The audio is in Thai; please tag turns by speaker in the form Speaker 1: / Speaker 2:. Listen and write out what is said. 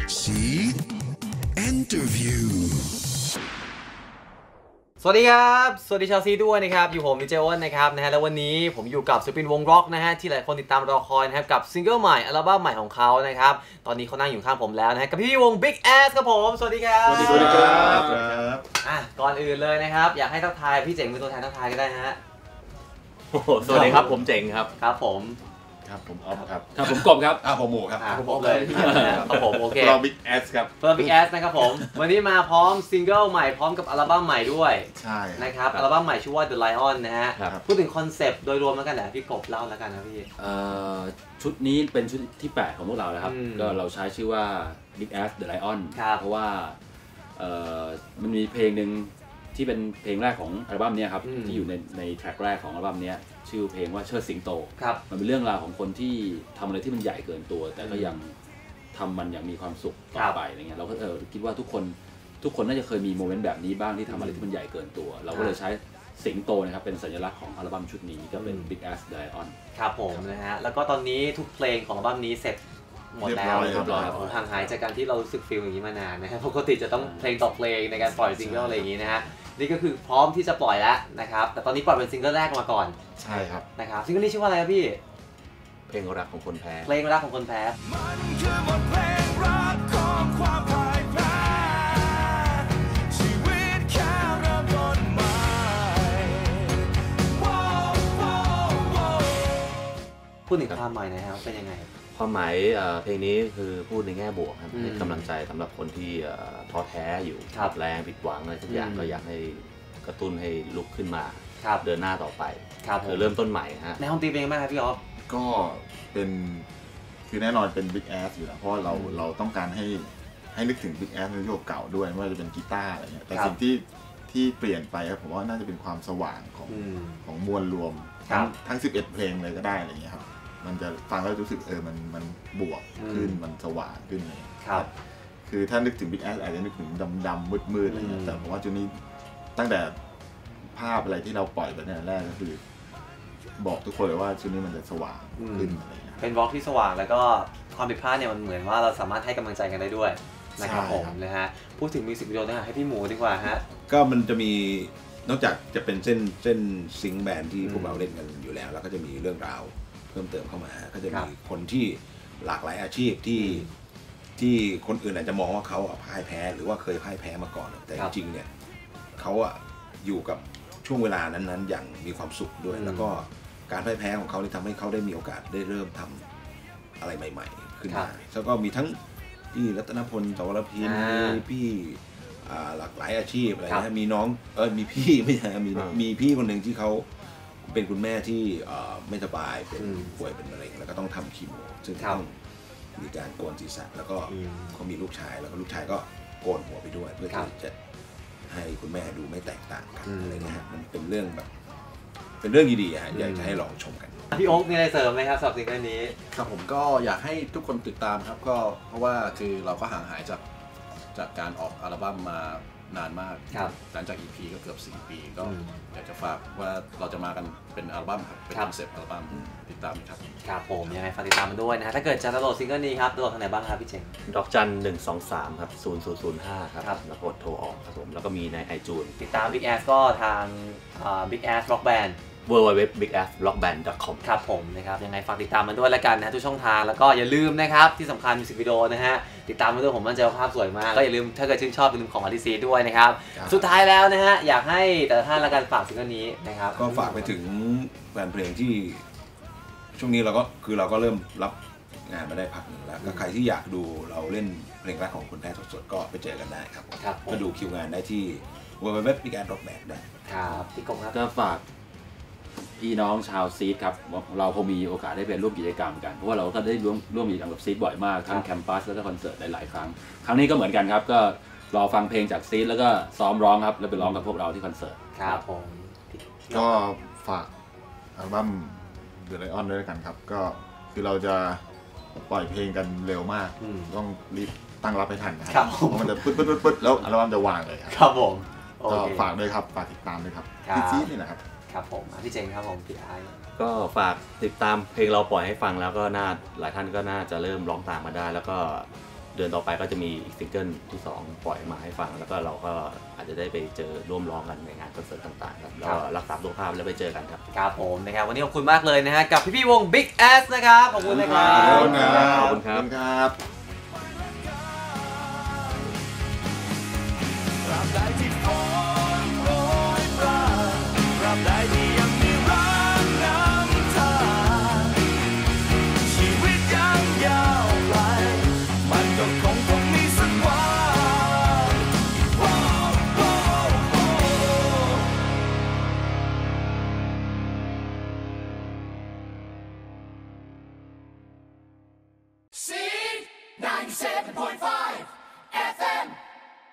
Speaker 1: Seed Interview
Speaker 2: สวัสดีครับสวัสดีชาวซีด้วยนะครับอยู่ผมมิเจอ้นนะครับนะฮะแล้ววันนี้ผมอยู่กับศิลปินวงร็อกนะฮะที่หลายคนติดตามรอคอยนะครับกับซิงเกิลใหม่อัลบั้มใหม่ของเขานะครับตอนนี้เขานั่งอยู่ข้างผมแล้วนะฮะกับพี่วง Big Ass ครับผมสวัสดีครับ
Speaker 3: สวัสดีครับ
Speaker 2: ก่อนอื่นเลยนะครับอยากให้ทักทายพี่เจ๋งเป็นตัวแทนทักทายก็ได้นะฮะ
Speaker 3: สวัสดีครับผมเจ๋งครับ
Speaker 2: ครับผม
Speaker 3: ครับผมออฟครับครับผมกบครับ
Speaker 4: ผมหมูครับ
Speaker 2: ผมบอกเลยครับผมโอเค
Speaker 4: เรา Big Ass ครับ
Speaker 2: เพิ่ม Big Ass นะครับผมวันนี้มาพร้อมซิงเกิลใหม่พร้อมกับอัลบั้มใหม่ด้วย
Speaker 4: ใช่
Speaker 2: นะครับอัลบั้มใหม่ชื่อว่า The Lion นะฮะพูดถึงคอนเซปต์โดยรวมแล้วกันแหละพี่กบเล่าแล้วกันนะพี่
Speaker 3: ชุดนี้เป็นชุดที่8ของพวกเราแล้วครับก็เราใช้ชื่อว่า Big Ass The Lion เพราะว่ามันมีเพลงหนึ่งที่เป็นเพลงแรกของอัลบั้มนี้ครับที่อยู่ในแทร็กแรกของอัลบั้มนี้ชื่อเพลงว่าเชิดสิงโตมันเป็นเรื่องราวของคนที่ทำอะไรที่มันใหญ่เกินตัวแต่ก็ยังทำมันอย่างมีความสุขต่อไปอะไรเงี้ยเราก็คิดว่าทุกคนน่าจะเคยมีโมเมนต์แบบนี้บ้างที่ทำอะไรที่มันใหญ่เกินตัวเราก็เลยใช้สิงโตนะครับเป็นสัญลักษณ์ของอัลบั้มชุดนี้ก็เป็น Big Ass The Lion
Speaker 2: ครับผมนะฮะแล้วก็ตอนนี้ทุกเพลงของอัลบั้มนี้เสร็จหมดแล้วผมห่างหายจากการที่เรารู้สึกฟีลอย่างนี้มานานนะครับปกติจะต้องเพลงต่อเพลงในการปล่อยซิงเกิลอะไรอย่างนี้นะฮะนี่ก็คือพร้อมที่จะปล่อยแล้วนะครับแต่ตอนนี้ปล่อยเป็นซิงเกิลแรกมาก่อน
Speaker 4: ใช่ครับ
Speaker 2: นะครับซิงเกิลนี้ชื่อว่าอะไรครับพี่
Speaker 3: เพลงรักของคนแพ้
Speaker 2: เพลงรักของคนแพ้มันคือบทเพลงรักของความพ่ายแพ้ชีวิตแค่เริ่มต้นใหม่พูดถึงความหมายนะครับเป็นยังไง
Speaker 3: ความหมายเพลงนี้คือพูดในแง่บวกครับให้กำลังใจสำหรับคนที่ท้อแท้อยู่แรงผิดหวังอะไรทุกอย่างก็อยากให้กระตุ้นให้ลุกขึ้นมาเดินหน้าต่อไปคือเริ่มต้นใหม่ฮะ
Speaker 2: ในห้องตีเป็นยังไงบ้างครับพี่ออฟ
Speaker 4: ก็เป็นคือแน่นอนเป็น Big Ass อยู่แล้วเพราะเราต้องการให้นึกถึง Big Ass ในยุคเก่าด้วยไม่ว่าจะเป็นกีตาร์อะไรเงี้ยแต่สิ่งที่เปลี่ยนไปครับผมว่าน่าจะเป็นความสว่างของมวลรวมทั้ง11เพลงเลยก็ได้อะไรเงี้ยครับมันจะฟังแล้วรู้สึกมันบวกขึ้นมันสว่างขึ้นเลย
Speaker 2: ครับ
Speaker 4: คือถ้านึกถึง Big Ass อาจจะนึกถึงดำๆมืดๆอะไรเงี้ยแต่ผมว่าจุดนี้ตั้งแต่ภาพอะไรที่เราปล่อยไปในแรกก็คือบอกทุกคนเลยว่าชุดนี้มันจะสว่างขึ้นอะไรเงี้ย
Speaker 2: เป็นบล็อกที่สว่างแล้วก็ความผิดพลาดเนี่ยมันเหมือนว่าเราสามารถให้กำลังใจกันได้ด้วยนะครับผมนะฮะพูดถึงมิวสิกวิดีโอนะให้พี่หมูดีกว่าฮะ
Speaker 5: ก็มันจะมีนอกจากจะเป็นเส้นซิงค์แบนด์ที่พวกเราเล่นกันอยู่แล้วก็จะมีเรื่องราวเพิ่มเติมเข้ามาก็จะมีคนที่หลากหลายอาชีพที่คนอื่นอาจจะมองว่าเขาพ่ายแพ้หรือว่าเคยพ่ายแพ้มาก่อนแต่จริงๆเนี่ยเขาอยู่กับช่วงเวลานั้นๆอย่างมีความสุขด้วยแล้วก็การพ่ายแพ้ของเขาที่ทำให้เขาได้มีโอกาสได้เริ่มทำอะไรใหม่ๆขึ้นมาแล้วก็มีทั้งพี่รัตนพล สวรพินมีพี่หลากหลายอาชีพอะไรนะมีน้องมีพี่ไม่ใช่มีพี่คนหนึ่งที่เขาเป็นคุณแม่ที่ไม่สบายเป็นป่วยเป็นมะเร็งแล้วก็ต้องทำคีโมซึ่งต้องมีการโกนศีรษะแล้วก็เขามีลูกชายแล้วก็ลูกชายก็โกนหัวไปด้วยเพื่อที่จะให้คุณแม่ดูไม่แตกต่างกันอะไรเงี้ยมันเป็นเรื่องแบบเป็นเรื่องดีๆฮะอยากจะให้ลองชมกัน
Speaker 2: พี่โอ๊คมีอะไรเสริมไหมครับสำหรับซิงเกิลนี้
Speaker 6: ครับผมก็อยากให้ทุกคนติดตามครับก็เพราะว่าคือเราก็ห่างหายจากการออกอัลบั้มมานานมากหลังจาก EP ก็เกือบ4 ปีก็อยากจะฝากว่าเราจะมากันเป็นอัลบั้มครับเป็นคอนเซ็ปต์อัลบั้มติดตามครับ
Speaker 2: ครับผมยังไงฝากติดตามมันด้วยนะถ้าเกิดจะดาวน์โหลดซิงเกิลนี้ครับดาวน์โหลดทางไหนบ้างครับพี่เจง
Speaker 3: ดอกจัน123ครับ0005ครับแล้วกดโทรออกครับผมแล้วก็มีใน iTunes
Speaker 2: ติดตาม Big Ass ก็ทาง Big Ass Rock Band
Speaker 3: www.bigassrockband.com
Speaker 2: ครับผมนะครับยังไงฝากติดตามมันด้วยแล้วกันนะทุกช่องทางแล้วก็อย่าลืมนะครับที่สำคัญมิวสิกวิดีโอนะฮะติดตามมันด้วยผมมั่นใจว่าภาพสวยมากก็อย่าลืมถ้าเกิดชื่นชอบอย่าลืมของอาร์ติซีด้วยนะครับสุดท้ายแล้วนะฮะอยากให้แต่ละท่านละกันฝากซิงเกิลนี้นะครับ
Speaker 5: ก็ฝากไปถึงแฟนเพลงที่ช่วงนี้เราก็เริ่มรับงานมาได้พักหนึ่งแล้วก็ใครที่อยากดูเราเล่นเพลงแรกของคนแพ้สดๆก็ไปเจอกันได้ครับก็ดูคิวงานได้ที่ www.bigassrockband ได้
Speaker 2: ครับพี่กงครับ
Speaker 3: ก็ฝากพี่น้องชาวซีดครับเราพอมีโอกาสได้ไปร่วมกิจกรรมกันเพราะว่าเราก็ได้ร่วมกิจกรรมกับซีดบ่อยมากทั้งแคมปัสแล้วก็คอนเสิร์ตหลายๆครั้งครั้งนี้ก็เหมือนกันครับก็รอฟังเพลงจากซีดแล้วก็ซ้อมร้องครับแล้วไปร้องกับพวกเราที่คอนเสิร์ต
Speaker 2: ครับผม
Speaker 4: ก็ฝากอัลบั้ม The Lion ด้วยกันครับก็คือเราจะปล่อยเพลงกันเร็วมากต้องรีบตั้งรับให้ทันนะครับเพราะมันจะปึ๊ดแล้วอัลบั้มจะวางเลย
Speaker 2: ครับผม
Speaker 4: ก็ฝากด้วยครับฝากติดตามด้วยครับที่ซีดนี่นะครับ
Speaker 2: ครับผมพี่เจงครับผมพี่ไอ
Speaker 3: ก็ฝากติดตามเพลงเราปล่อยให้ฟังแล้วก็หลายท่านก็น่าจะเริ่มร้องตามมาได้แล้วก็เดือนต่อไปก็จะมีอีกซิงเกิลที่2ปล่อยมาให้ฟังแล้วก็เราก็อาจจะได้ไปเจอร่วมร้องกันในงานคอนเสิร์ตต่างๆครับแล้วรักษาสุขภาพแล้วไปเจอกันครับ
Speaker 2: ครับผมนะครับวันนี้ขอบคุณมากเลยนะฮะกับพี่ๆวง Big Ass นะครับขอบคุณนะครับ
Speaker 3: ขอบคุณครับ
Speaker 4: ครับ